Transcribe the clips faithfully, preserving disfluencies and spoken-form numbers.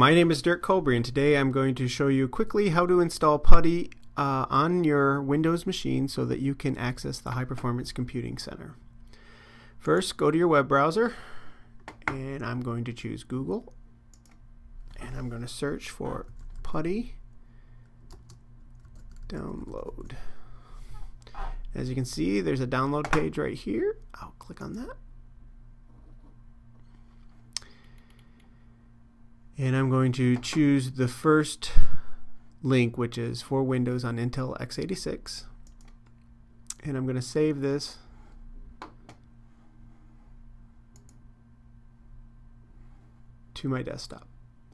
My name is Dirk Colby, and today I'm going to show you quickly how to install Putty uh, on your Windows machine so that you can access the High Performance Computing Center. First, go to your web browser, and I'm going to choose Google, and I'm going to search for Putty download. As you can see, there's a download page right here. I'll click on that. And I'm going to choose the first link, which is for Windows on Intel x eighty-six. And I'm going to save this to my desktop.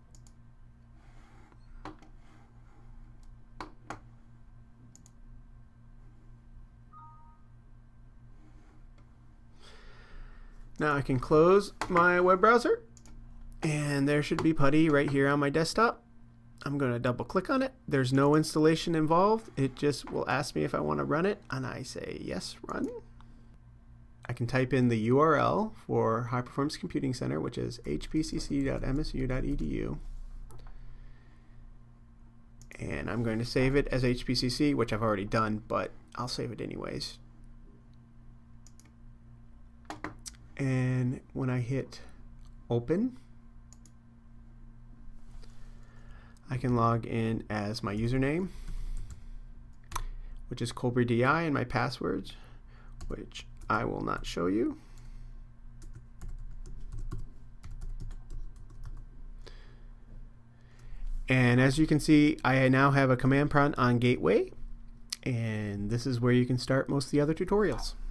Now I can close my web browser. And there should be Putty right here on my desktop. I'm going to double click on it. There's no installation involved. It just will ask me if I want to run it, and I say yes, run. I can type in the U R L for High Performance Computing Center, which is h p c c dot m s u dot e d u. And I'm going to save it as H P C C, which I've already done, but I'll save it anyways. And when I hit open, I can log in as my username, which is Colby D I, and my passwords, which I will not show you. And as you can see, I now have a command prompt on Gateway, and this is where you can start most of the other tutorials.